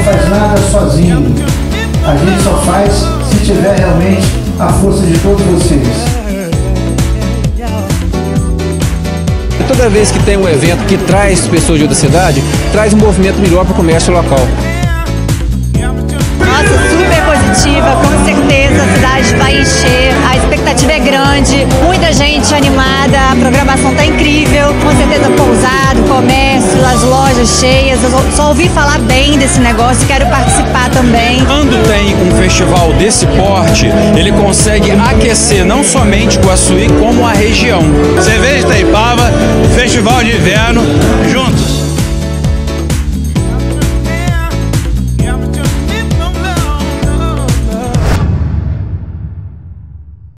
faz nada sozinho. A gente só faz se tiver realmente a força de todos vocês. Toda vez que tem um evento que traz pessoas de outra cidade, traz um movimento melhor para o comércio local. Nossa, super positiva, com certeza a cidade vai encher, a expectativa é grande, muita gente animada, a programação está incrível, com certeza pousado, comércio, as lojas cheias, eu só ouvi falar bem desse negócio, quero participar também. Quando tem um festival desse porte, ele consegue aquecer não somente Guaçuí, como a região. Cerveja Itaipava, Festival de Inverno, junto